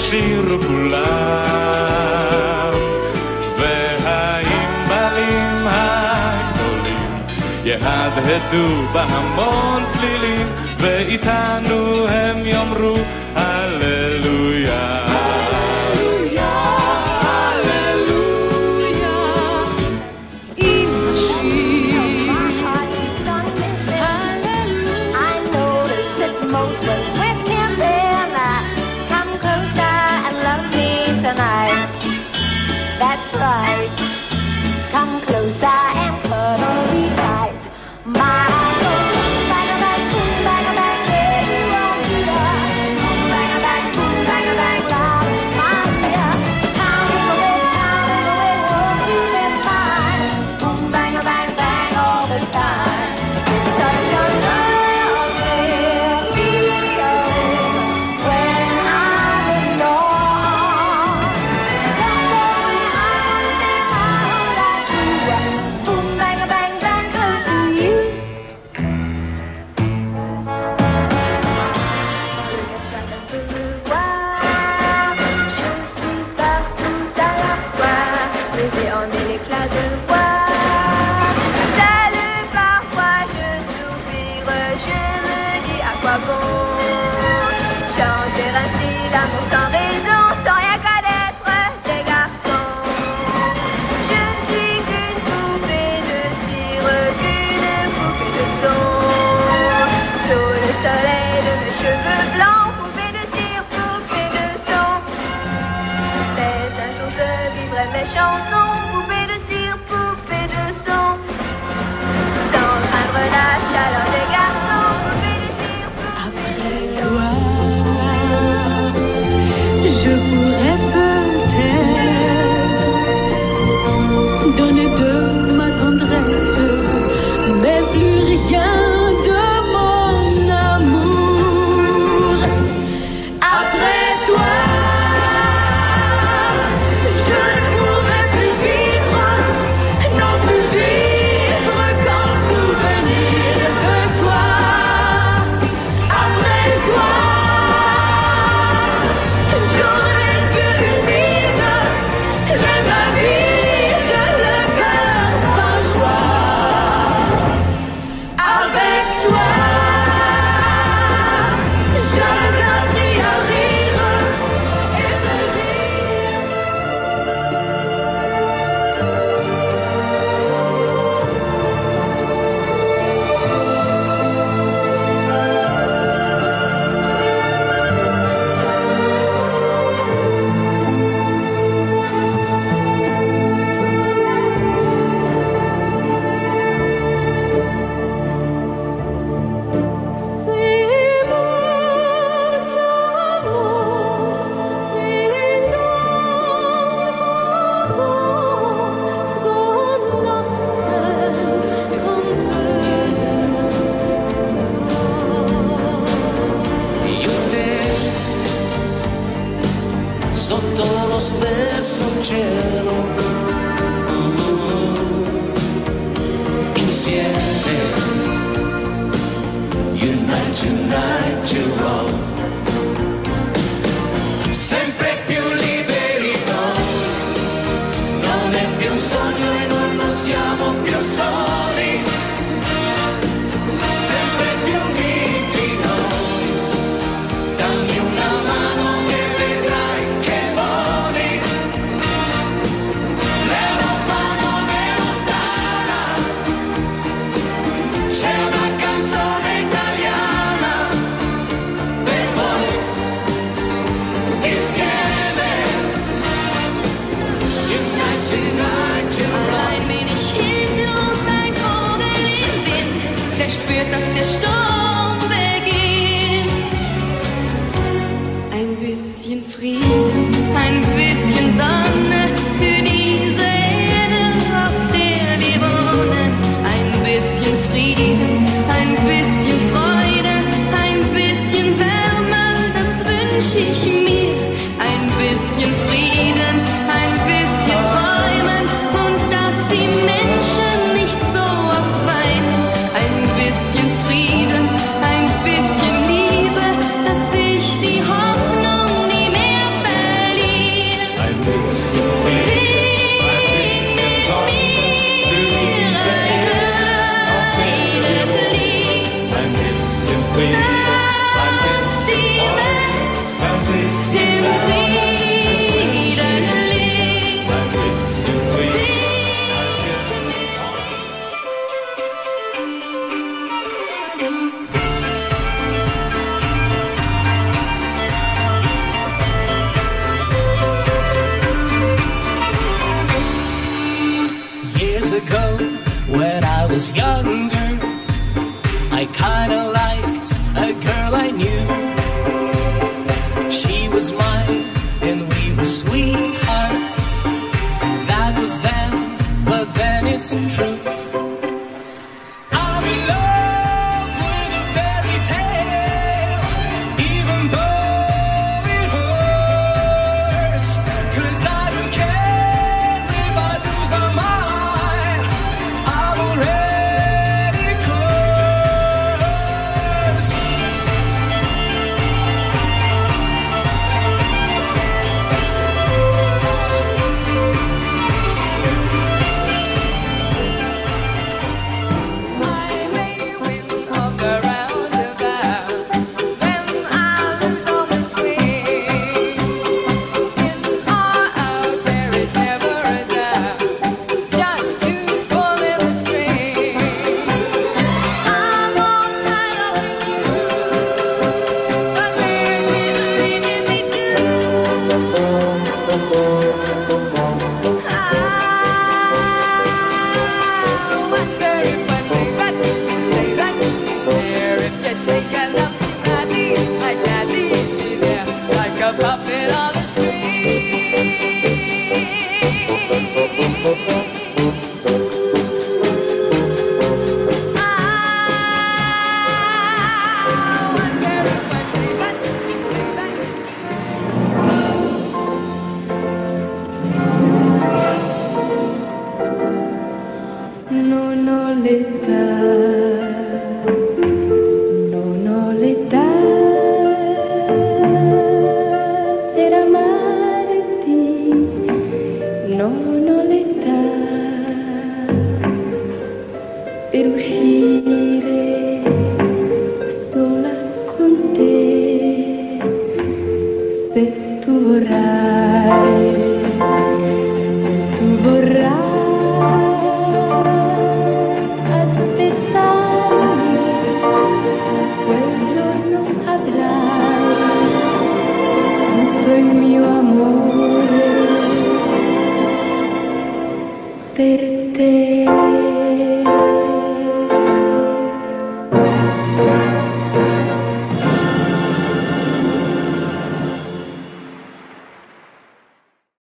שירו כולם, והענבלים הגדולים יהדהדו בהמון צלילים, ואיתנו הם יאמרו הללויה. That's right. Come closer and cuddle me tight. My boom bang a bang, boom bang a bang, yeah, you won't do that. Boom bang a bang, loud and clear. Pounding away, won't you be mine? Boom bang a bang, bang all the time. It's such a lovely feeling when I'm alone. Boom, bang, bang, bang, close to you. Je suis partout à la fois, brisé en mille éclats de voix. Seul parfois je soupire, je me dis à quoi bon chanter ainsi l'amour sans raison, sans rien connaître des garçons. Je ne suis qu'une poupée de cire, qu'une poupée de son. Sous le soleil de mes cheveux blancs, poupée de cire, poupée de son. Mais un jour je vivrai mes chansons, poupée de cire, poupée de son. Sans craindre la chaleur des garçons, poupée de cire, poupée de son. Je pourrais peut-être donner de ma tendresse, mais plus rien de mon amour. Après toi, je ne pourrais plus vivre, non plus vivre qu'en souvenir de toi. Après toi, j'aurais les yeux humides, les mains vides, le cœur sans joie. Avec toi, j'avais appris à rire et me sotto lo stesso cielo, insieme, unite to roll, sempre più liberi noi, non è più un sogno e noi non siamo più soli, sempre più uniti noi, dammi una mano che vedrai che voli, l'Europa non è lontana, c'è una canzone italiana per voi, insieme, unite to allein bin ich hilflos, ein Vogel im Wind, der spürt, dass der Sturm beginnt. Ein bisschen Frieden, ein bisschen Sonne für diese Erde, auf der wir wohnen. Ein bisschen Frieden, ein bisschen Freude, ein bisschen Wärme, das wünsch ich mir. Ein bisschen Frieden,